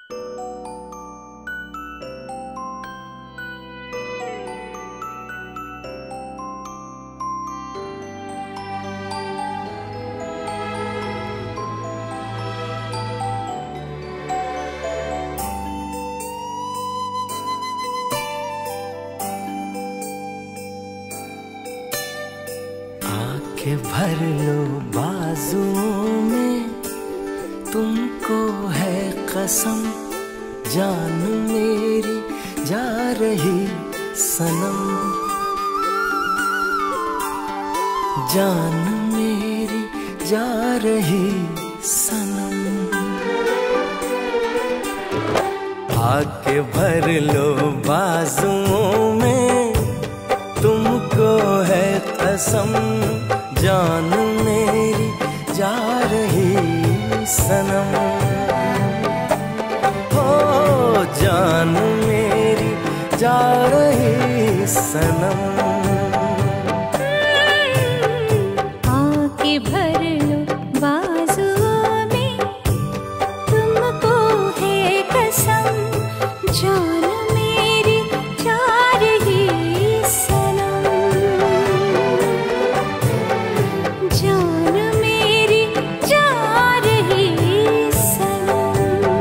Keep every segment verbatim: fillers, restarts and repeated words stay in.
के भर लो बाजुओं में, तुमको है कसम, जान मेरी जा रही सनम, जान मेरी जा रही सनम। आके भर लो बाजुओं में, तुमको है कसम, जान मेरी जा रही सनम, हो जान मेरी जा रही सनम। आके भर लो बाजुओं में, तुमको है कसम, जान मेरी जा रही सनम, जान मेरी जा रही सनम।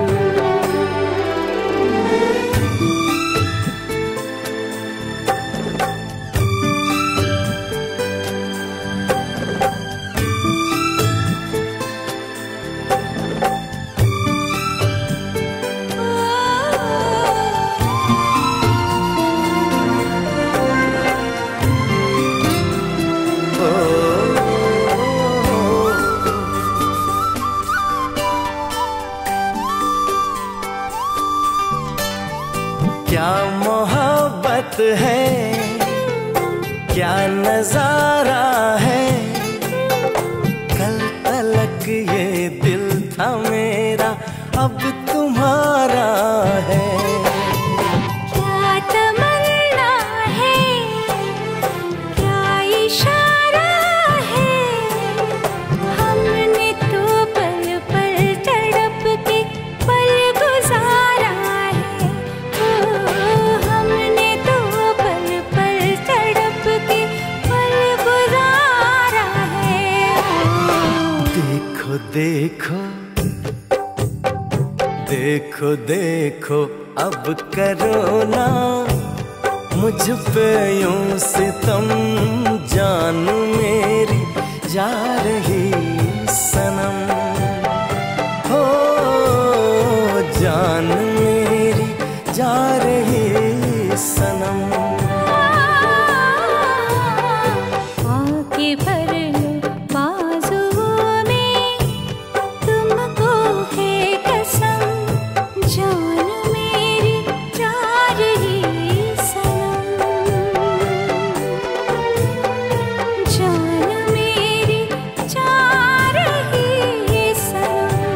क्या मोहब्बत है, क्या नजारा है, कल तलक ये दिल था मेरा, अब तुम्हारा है। क्या तमन्ना है, क्या इशारा है, हमने तो पल पल तड़प के पल गुजारा है, ओ हमने तो पल पल तड़प के पल गुजारा है। देखो देखो देखो देखो अब करो ना मुझ पे यूं सितम, जान मेरी जा रही सनम, हो जान मेरी जा रही सनम। आके भर लो बाजुओं में, तुमको है कसम, जान मेरी जा रही सनम, जान मेरी जा रही सनम।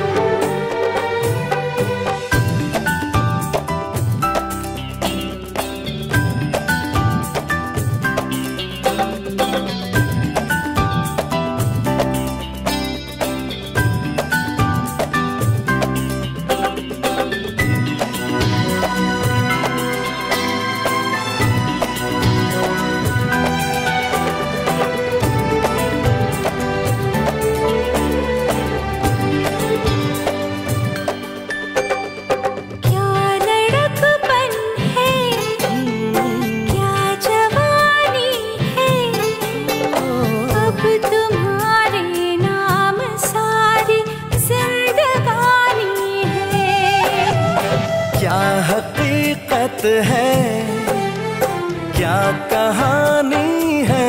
क्या लड़कपन है, क्या जवानी है, अब तुम्हारे नाम सारी जिंदगानी है। क्या हकीकत है, क्या कहानी है,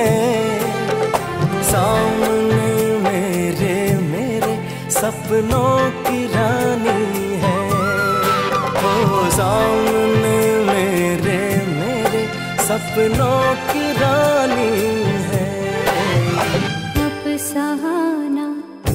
सामने मेरे मेरे सपनों की रानी है, ओ सामने मेरे मेरे सपनों की रानी है। अब सहाना,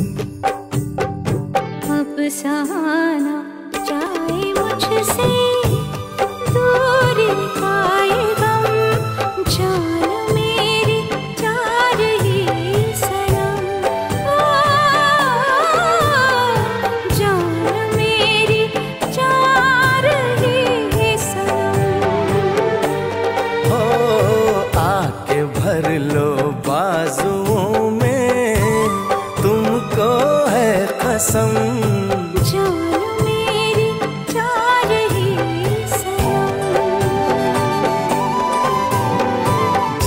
अब सहाना जाए मुझसे दूर का ये गम, जान मेरी जा रही सनम, ओ जान मेरी जा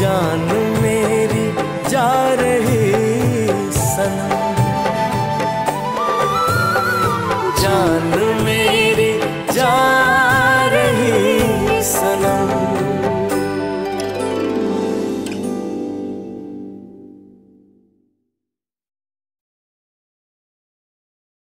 जान